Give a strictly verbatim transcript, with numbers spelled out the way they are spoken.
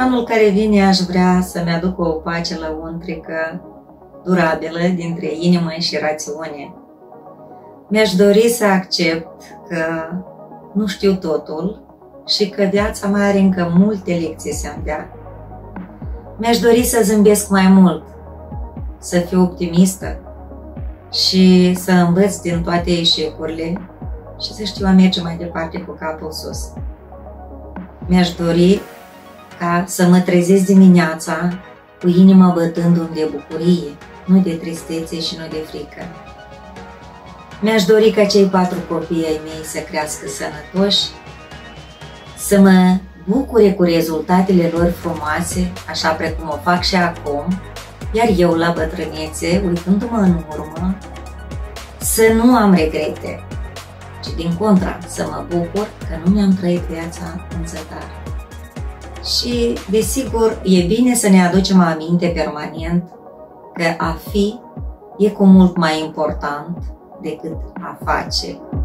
Anul care vine aș vrea să-mi aduc o pace lăuntrică, durabilă, dintre inimă și rațiune. Mi-aș dori să accept că nu știu totul și că viața mai are încă multe lecții să-mi dea. Mi-aș dori să zâmbesc mai mult, să fiu optimistă și să învăț din toate eșecurile și să știu a merge mai departe cu capul sus. Mi-aș dori ca să mă trezesc dimineața cu inima bătându-mi de bucurie, nu de tristețe și nu de frică. Mi-aș dori ca cei patru copii ai mei să crească sănătoși, să mă bucure cu rezultatele lor frumoase, așa precum o fac și acum, iar eu la bătrânețe, uitându-mă în urmă, să nu am regrete, ci din contra, să mă bucur că nu mi-am trăit viața în zadar. Și, desigur, e bine să ne aducem aminte permanent că a fi e cu mult mai important decât a face.